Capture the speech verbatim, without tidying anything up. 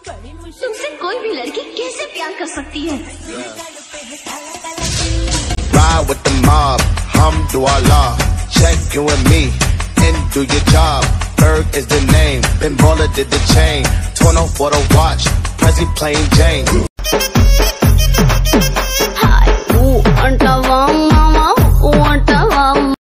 तुमसे कोई भी लड़की कैसे प्यार कर सकती है? Ride with the mob, humdulillah. Check you and me, and do your job. Berg is the name, Ben Baller did the chain. Torn off for the watch, Prezi plain Jane.